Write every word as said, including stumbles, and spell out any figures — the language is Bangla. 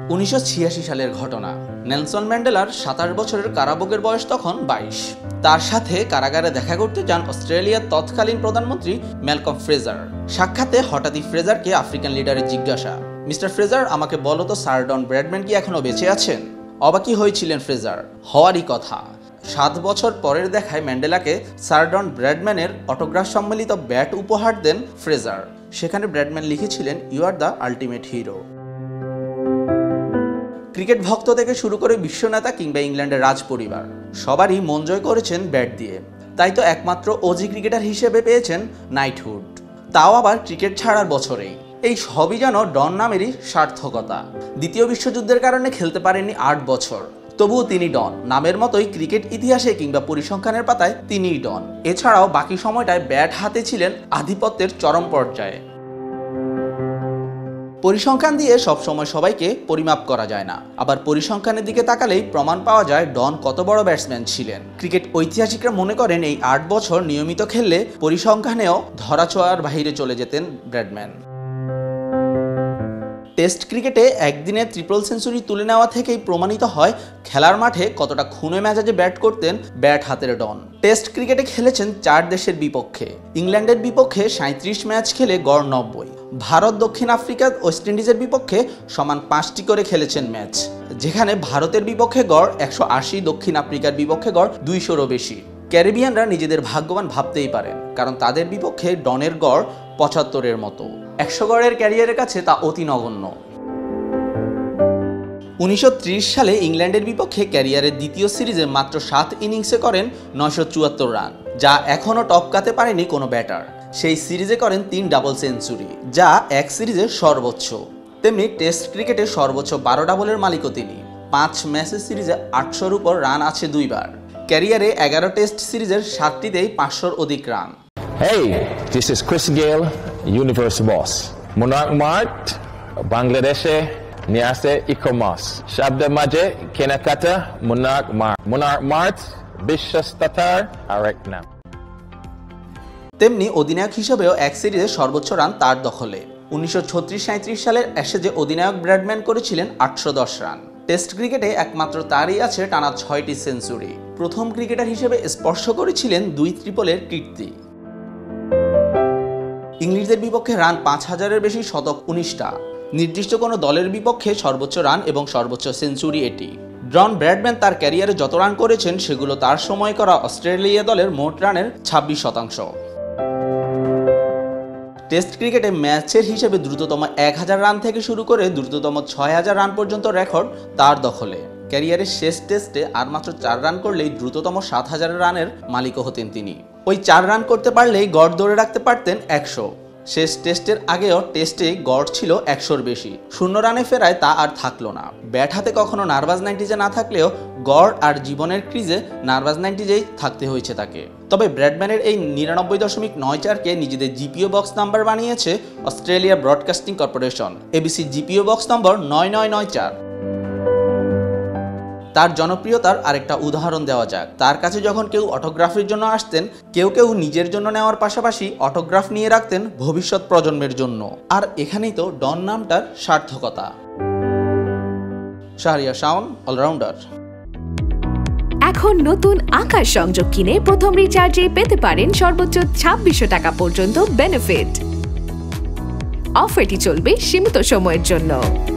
উনিশশো ছিয়াশি সালের ঘটনা। নেলসন ম্যান্ডেলার সাতাশ বছরের কারাভোগের বয়স তখন বাইশ। তার সাথে কারাগারে দেখা করতে যান অস্ট্রেলিয়ার তৎকালীন প্রধানমন্ত্রী ম্যালকম ফ্রেজার। সাক্ষাতে হঠাৎই ফ্রেজারকে আফ্রিকান লিডারের জিজ্ঞাসা, মিস্টার ফ্রেজার, আমাকে বলো তো স্যার ডন ব্র্যাডম্যান কি এখনো বেঁচে আছেন? অবাকই হয়েছিলেন ফ্রেজার। হওয়ারই কথা। সাত বছর পরের দেখায় ম্যান্ডেলাকে স্যার ডন ব্র্যাডম্যানের অটোগ্রাফ সম্মিলিত ব্যাট উপহার দেন ফ্রেজার। সেখানে ব্র্যাডম্যান লিখেছিলেন, you are the ultimate hero. Cricket ভক্ত থেকে শুরু করে বিশ্বনেতা কিংবা ইংল্যান্ডের রাজ পরিবার সবারই মন জয় করেছেন ব্যাট দিয়ে। তাই তো একমাত্র ওজি ক্রিকেটার হিসেবে পেয়েছেন নাইটহুড, তাও আবার ক্রিকেট ছাড়ার বছরেই। এই সবই যেন ডন নামেরই সার্থকতা। দ্বিতীয় বিশ্বযুদ্ধের কারণে খেলতে পারেননি আট বছর, তবুও তিনি ডন। নামের মতোই ক্রিকেট ইতিহাসে কিংবা পরিসংখ্যানের পাতায় তিনিই ডন। এছাড়াও বাকি সময়টায় ব্যাট হাতে ছিলেন আধিপত্যের চরম পর্যায়ে। পরিসংখ্যান দিয়ে সবসময় সবাইকে পরিমাপ করা যায় না, আবার পরিসংখ্যানের দিকে তাকালেই প্রমাণ পাওয়া যায় ডন কত বড় ব্যাটসম্যান ছিলেন। ক্রিকেট ঐতিহাসিকরা মনে করেন এই আট বছর নিয়মিত খেললে পরিসংখ্যানেও ধরাছোঁয়ার বাহিরে চলে যেতেন ব্র্যাডম্যান। টেস্ট ক্রিকেটে একদিনে ট্রিপল সেঞ্চুরি তুলে নেওয়া থেকেই প্রমাণিত হয় খেলার মাঠে কতটা খুনে মেজাজে ব্যাট করতেন ব্যাট হাতের ডন। টেস্ট ক্রিকেটে খেলেছেন চার দেশের বিপক্ষে। ইংল্যান্ডের বিপক্ষে সাঁত্রিশ ম্যাচ খেলে গড় নব্বই। ভারত, দক্ষিণ আফ্রিকা, ওয়েস্ট ইন্ডিজের বিপক্ষে সমান পাঁচটি করে খেলেছেন ম্যাচ, যেখানে ভারতের বিপক্ষে গড় একশো আশি, দক্ষিণ আফ্রিকার বিপক্ষে গড় দুইশোরও বেশি। ক্যারিবিয়ানরা নিজেদের ভাগ্যবান ভাবতেই পারেন, কারণ তাদের বিপক্ষে ডনের গড় পঁচাত্তরের মতো। একশো গড়ের ক্যারিয়ারের কাছে তা অতি নগণ্য। উনিশশো ত্রিশ সালে ইংল্যান্ডের বিপক্ষে ক্যারিয়ারের দ্বিতীয় সিরিজে মাত্র সাত ইনিংসে করেন নয়শো চুয়াত্তর রান, যা এখনও টপকাতে পারেনি কোনো ব্যাটার। সেই সিরিজে করেন তিন ডাবল সেঞ্চুরি, যা এক সিরিজের সর্বোচ্চ। তেমনি টেস্ট ক্রিকেটে সর্বোচ্চ বারো ডাবলের মালিকও তিনি। পাঁচ ম্যাচের সিরিজে আটশোর উপর রান আছে দুইবার। ক্যারিয়ারে এগারো টেস্ট সিরিজের সাতটিতেই পাঁচশোর অধিক run. Hey, this is Chris Gale, Universe Boss. Monarch Mart, Bangladeshe, Niase Ikomas. Shabda Maje, Kenakata, Monarch Mart. Monarch Mart, Bishas Tatar, Arekna. তেমনি অধিনায়ক হিসেবেও এক সিরিজে সর্বোচ্চ রান তার দখলে। উনিশশো ছত্রিশ সাঁত্রিশ সালের অ্যাশেজে অধিনায়ক ব্র্যাডম্যান করেছিলেন আটশো দশ রান। টেস্ট ক্রিকেটে একমাত্র তারই আছে টানা ছয়টি সেঞ্চুরি। প্রথম ক্রিকেটার হিসেবে স্পর্শ করেছিলেন দুই ত্রিপলের কীর্তি। ইংলিশদের বিপক্ষে রান পাঁচ হাজারের বেশি, শতক উনিশটা। নির্দিষ্ট কোনো দলের বিপক্ষে সর্বোচ্চ রান এবং সর্বোচ্চ সেঞ্চুরি এটি। ডন ব্র্যাডম্যান তার ক্যারিয়ারে যত রান করেছেন সেগুলো তার সময় করা অস্ট্রেলিয়া দলের মোট রানের ছাব্বিশ শতাংশ। টেস্ট ক্রিকেটে ম্যাচের হিসেবে দ্রুততম এক হাজার রান থেকে শুরু করে দ্রুততম ছয় হাজার রান পর্যন্ত রেকর্ড তার দখলে। ক্যারিয়ারের শেষ টেস্টে আর মাত্র চার রান করলেই দ্রুততম সাত হাজার রানের মালিকও হতেন তিনি। ওই চার রান করতে পারলেই গড় ধরে রাখতে পারতেন একশো। শেষ টেস্টের আগেও টেস্টে গড় ছিল একশোর বেশি। শূন্য রানে ফেরায় তা আর থাকলো না। ব্যাট হাতে কখনো নার্ভাস নাইনটিজে না থাকলেও গড় আর জীবনের ক্রিজে নার্ভাস নাইনটিজেই থাকতে হয়েছে তাকে। তবে ব্র্যাডম্যানের এই নিরানব্বই দশমিক নয় চারকে নিজেদের জিপিও বক্স নাম্বার বানিয়েছে Australia broadcasting corporation, ABC GPO box number নয় নয় নয় চার। তার জনপ্রিয়তার আরেকটা উদাহরণ দেওয়া যাক। তার কাছে যখন কেউ অটোগ্রাফের জন্য আসতেন, কেউ কেউ নিজের জন্য নেওয়ার পাশাপাশি অটোগ্রাফ নিয়ে রাখতেন ভবিষ্যৎ প্রজন্মের জন্য। আর এখানেই তো ডন নামটার সার্থকতা। শাহরিয়া শাওন, অলরাউন্ডার। এখন নতুন আকাশ সংযোগ কিনে প্রথম রিচার্জে পেতে পারেন সর্বোচ্চ ছাব্বিশশো টাকা পর্যন্ত বেনিফিট। অফারটি চলবে সীমিত সময়ের জন্য।